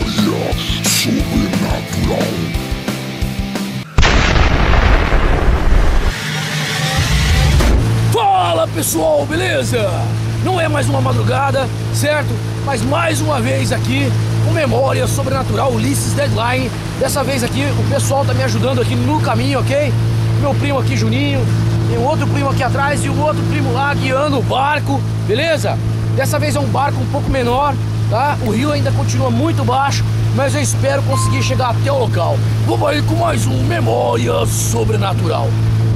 Memória sobrenatural. Fala pessoal, beleza? Não é mais uma madrugada, certo? Mas mais uma vez aqui, com Memória Sobrenatural Ulisses Deadline. Dessa vez aqui, o pessoal tá me ajudando aqui no caminho, ok? Meu primo aqui, Juninho, tem um outro primo aqui atrás e um outro primo lá guiando o barco, beleza? Dessa vez é um barco um pouco menor, tá? O rio ainda continua muito baixo, mas eu espero conseguir chegar até o local. Vamos aí com mais um Memória Sobrenatural.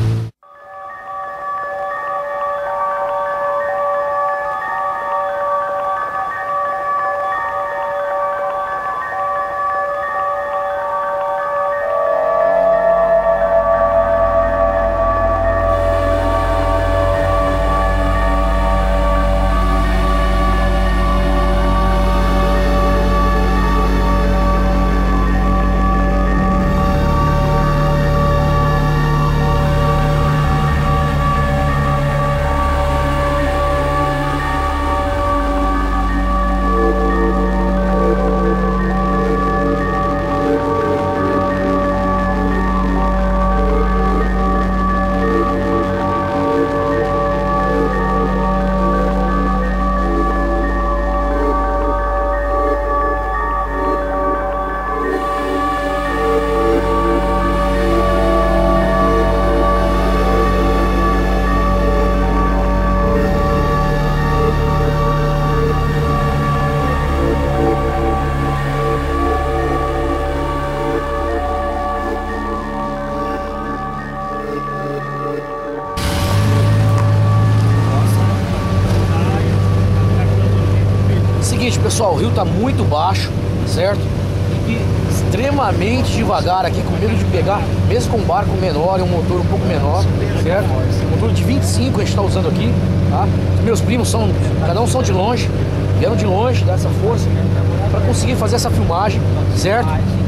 Seguinte pessoal, o rio tá muito baixo, certo? E extremamente devagar aqui, com medo de pegar, mesmo com um barco menor e um motor um pouco menor, certo? Motor de 25 a gente tá usando aqui, tá? Os meus primos são, cada um são de longe, vieram de longe, dar essa força para conseguir fazer essa filmagem, certo?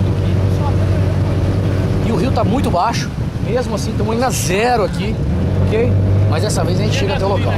E o rio tá muito baixo, mesmo assim estamos indo a zero aqui, ok? Mas dessa vez a gente chega até o local.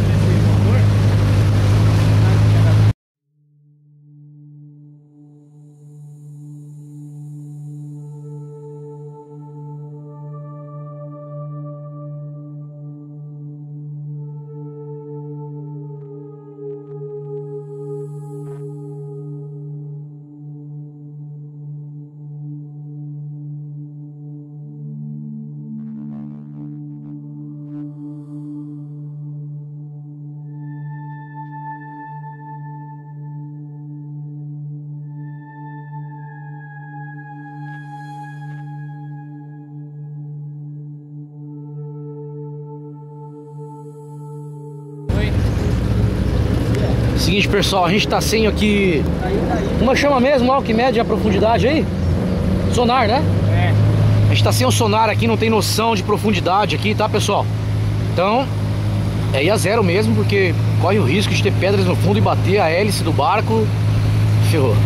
Seguinte pessoal, a gente tá sem aqui, como chama mesmo lá o que mede a profundidade aí? Sonar, né? É. A gente tá sem o sonar aqui, não tem noção de profundidade aqui, tá pessoal? Então, é ir a zero mesmo, porque corre o risco de ter pedras no fundo e bater a hélice do barco. Ferrou.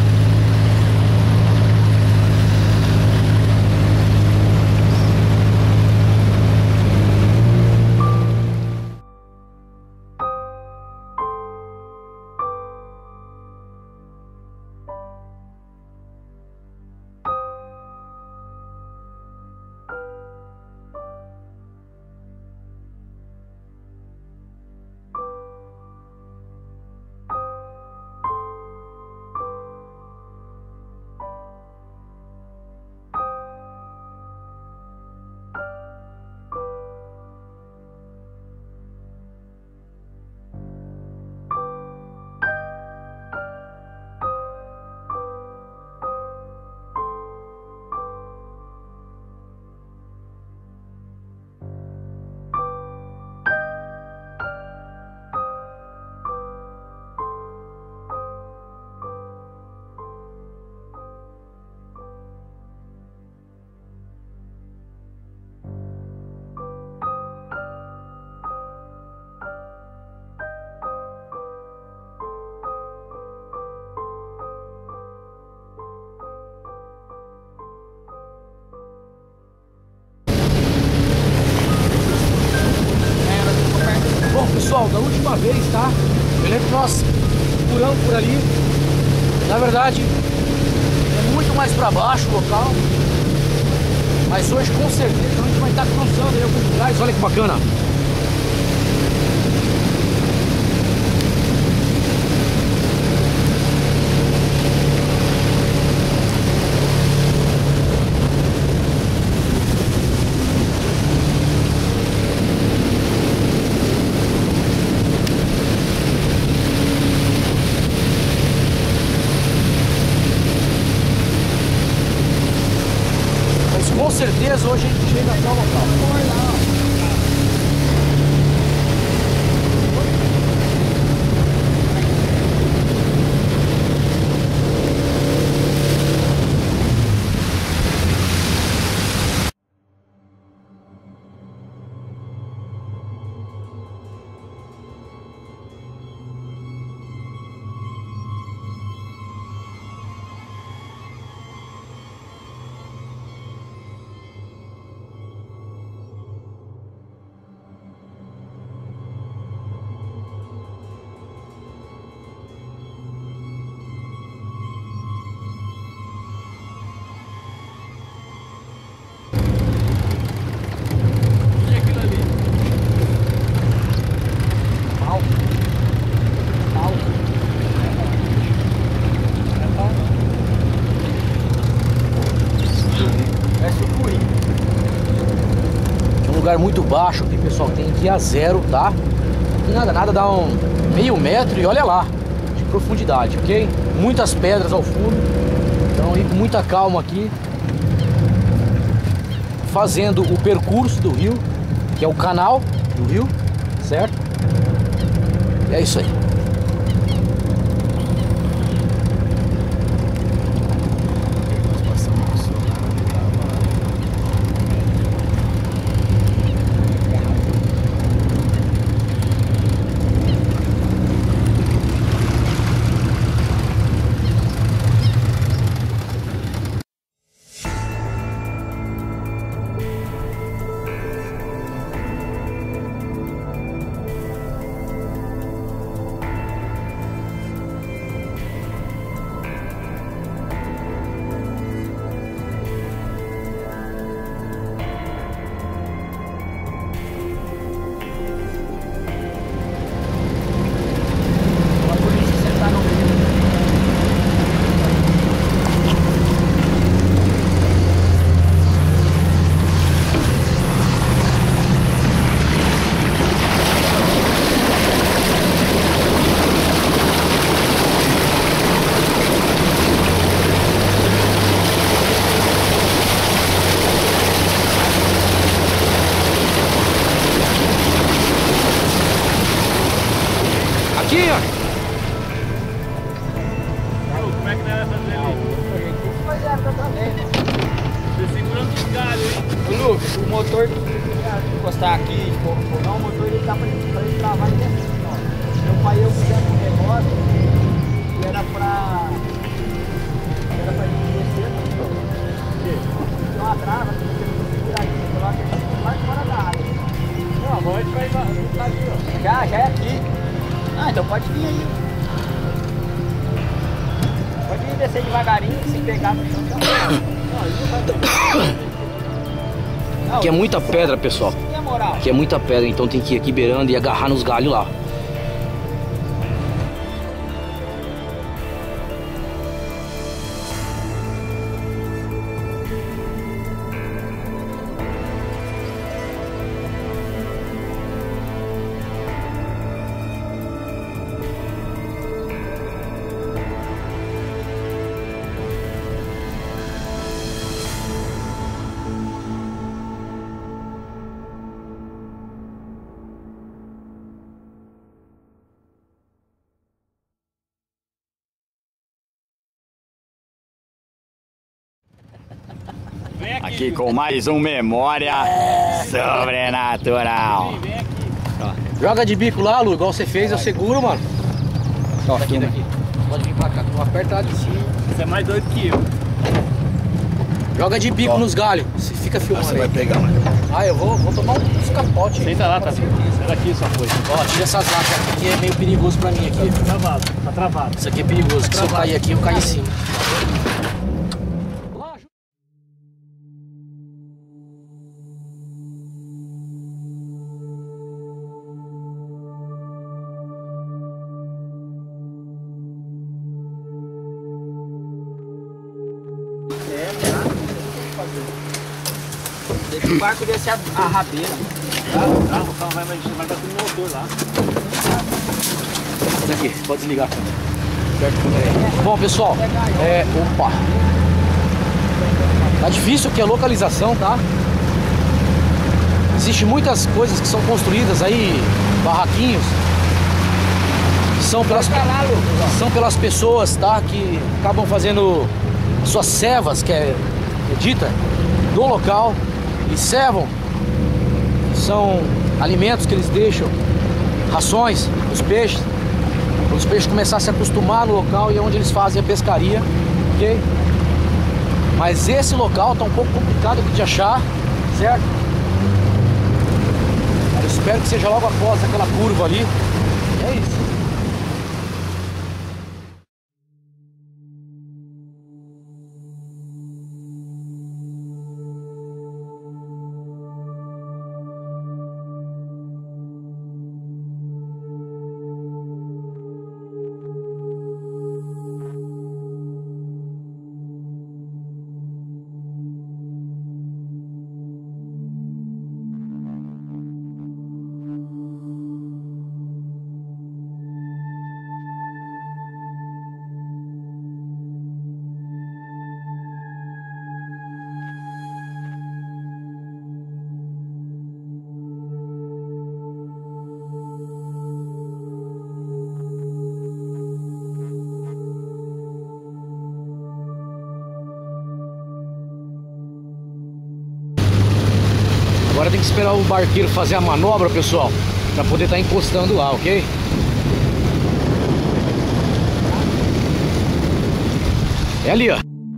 pessoal, da última vez, tá? Eu lembro que nós furamos por ali. Na verdade, mais pra baixo o local. Mas hoje com certeza a gente vai estar cruzando aí alguns lugares. Olha que bacana. Com certeza hoje a gente chega até o local. Lugar muito baixo aqui, pessoal, tem que ir a zero, tá? Nada, dá um meio metro e olha lá, de profundidade, ok? Muitas pedras ao fundo, então ir com muita calma aqui, fazendo o percurso do rio, que é o canal do rio, certo? E é isso aí. Aqui, ó. Como é que nós vamos fazer ali? Pois é, também. Você segurando os galhos, hein? Ô, Lucas, o motor, se encostar aqui, não, o motor ele dá pra ele travar ele assim, ó. Meu pai eu fizemos um negócio que era pra gente descer, tem uma trava que você não segurar aqui, coloca ele mais fora da água. Não, a voz vai estar aqui, ó. Já é aqui. Ah, então pode vir aí. Pode vir descer devagarinho, se pegar no chão. Aqui é muita pedra, pessoal. Aqui é muita pedra, então tem que ir aqui beirando e agarrar nos galhos lá. Aqui com mais um Memória Sobrenatural. Joga de bico lá, Lu, igual você fez, eu seguro, mano. Daqui. Pode vir pra cá, aperta lá de cima. Você é mais doido que eu. Joga de bico nos galhos, você fica filmando. Você vai pegar, mano. Ah, eu vou tomar uns capotes. Senta lá, tá? Daqui só foi. Ó, tira essas lacas aqui, é meio perigoso pra mim aqui. Tá travado, tá travado. Isso aqui é perigoso, que se eu cair aqui, eu caio em cima. Deixa o barco descer a rabeira. Tá, o carro vai dar tudo no motor lá. Aqui, pode desligar. Certo? Bom, pessoal, opa. Tá difícil aqui a localização, tá? Existem muitas coisas que são construídas aí, barraquinhos, que são pelas pessoas, tá? Que acabam fazendo suas cevas, que é dita, do local. E cevam, são alimentos que eles deixam, rações, os peixes. Quando os peixes começarem a se acostumar no local, e é onde eles fazem a pescaria, ok? Mas esse local tá um pouco complicado de achar, certo? Eu espero que seja logo após aquela curva ali. É isso. Agora tem que esperar o barqueiro fazer a manobra, pessoal, para poder estar encostando lá, ok? É ali, ó.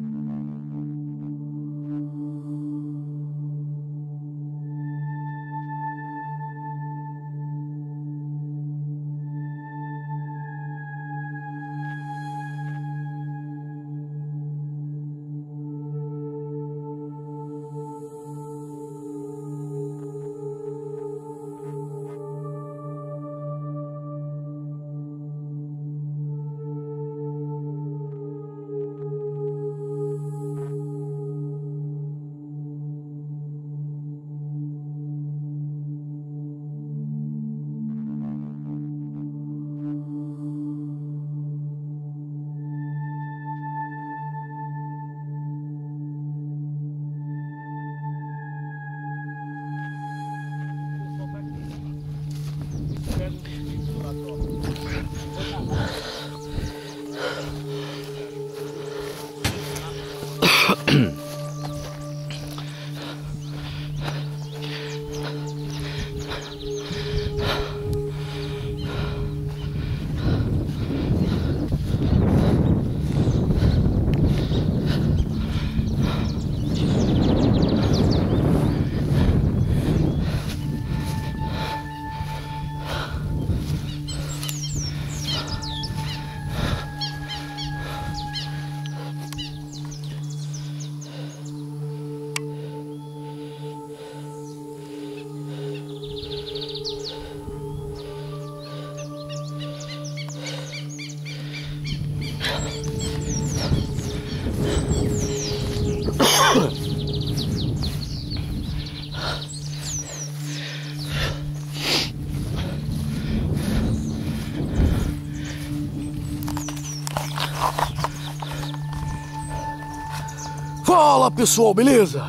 Fala, pessoal, beleza?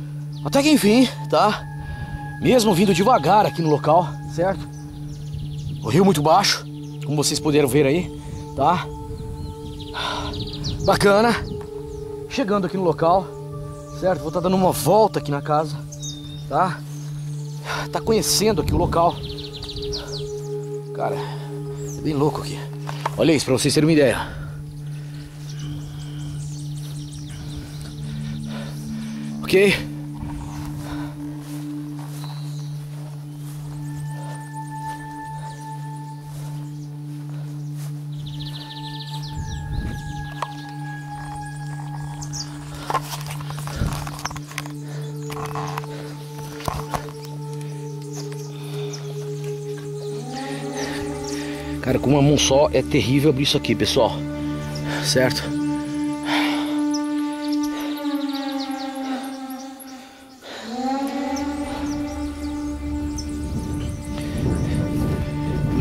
Até que enfim, tá? Mesmo vindo devagar aqui no local, certo? O rio muito baixo, como vocês puderam ver aí, tá? Bacana. Chegando aqui no local, certo? Vou estar dando uma volta aqui na casa, tá? Tá conhecendo aqui o local. Cara, é bem louco aqui. Olha isso, pra vocês terem uma ideia. Ok? Cara, com uma mão só é terrível abrir isso aqui, pessoal. Certo?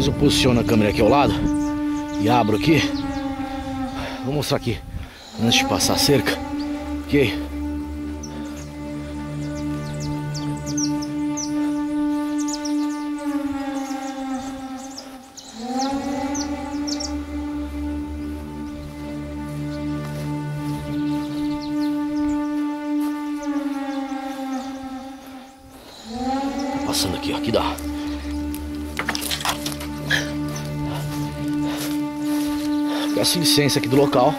Depois eu posiciono a câmera aqui ao lado e abro aqui. Vou mostrar aqui antes de passar a cerca. Ok? Passando aqui, ó, aqui dá. Peço licença aqui do local.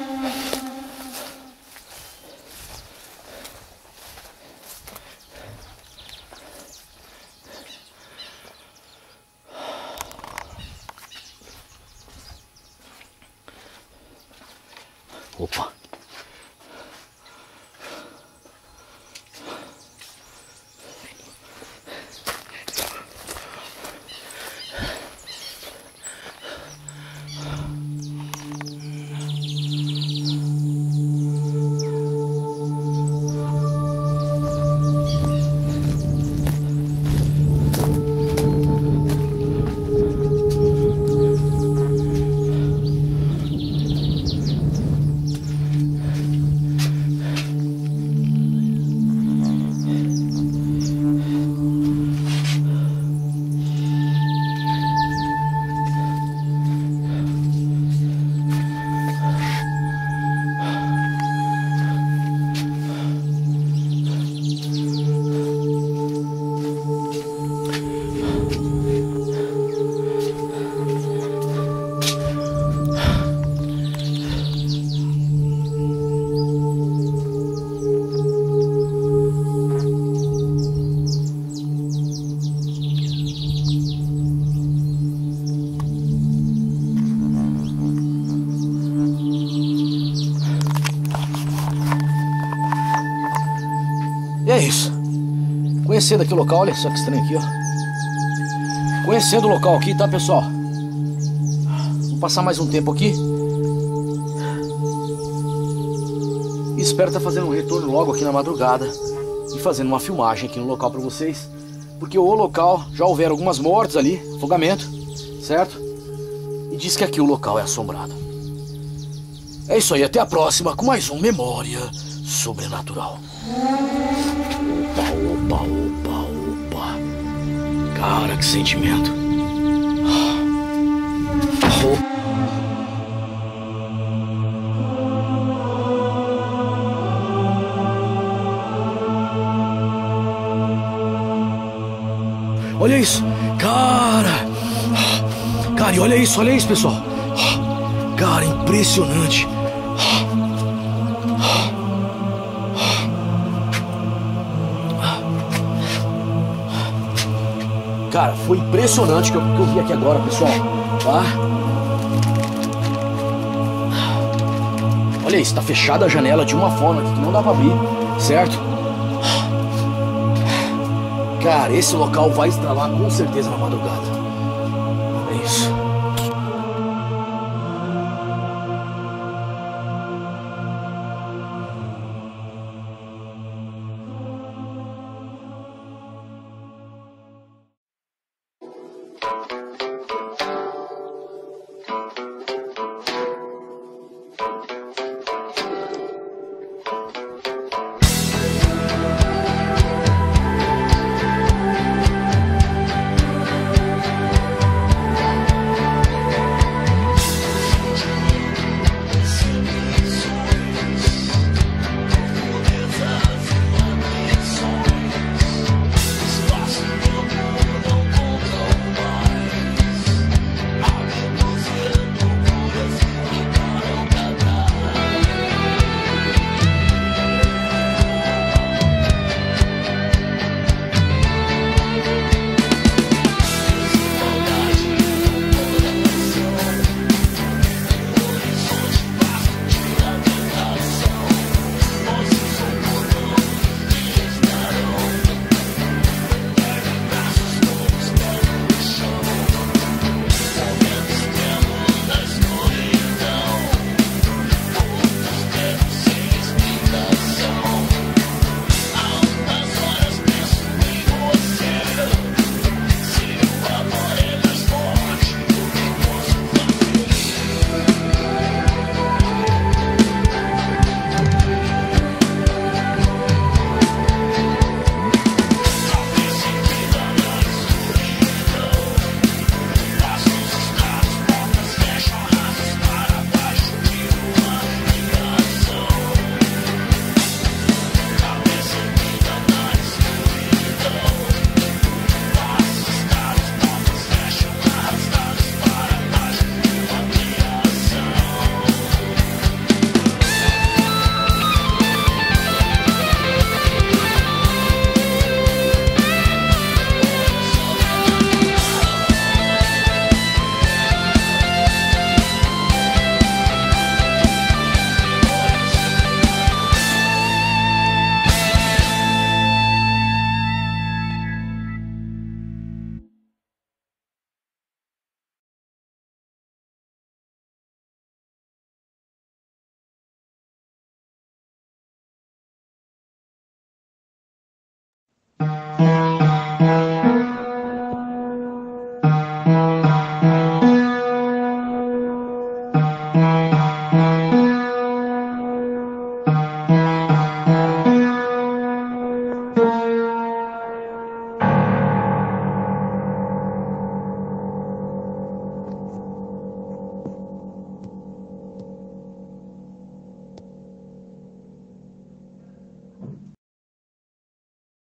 Opa. E é isso. Conhecendo aqui o local, olha só que estranho aqui, ó. Conhecendo o local aqui, tá, pessoal? Vou passar mais um tempo aqui. E espero estar fazendo um retorno logo aqui na madrugada e fazendo uma filmagem aqui no local pra vocês. Porque o local, já houveram algumas mortes ali, afogamento, certo? E diz que aqui o local é assombrado. É isso aí, até a próxima com mais um Memória Sobrenatural. Opa, opa, opa, opa. Cara, que sentimento. Olha isso, cara. Cara, e olha isso, pessoal. Cara, impressionante. Cara, foi impressionante o que eu vi aqui agora, pessoal. Tá? Olha isso, tá fechada a janela de uma forma que não dá pra abrir, certo? Cara, esse local vai estralar com certeza na madrugada.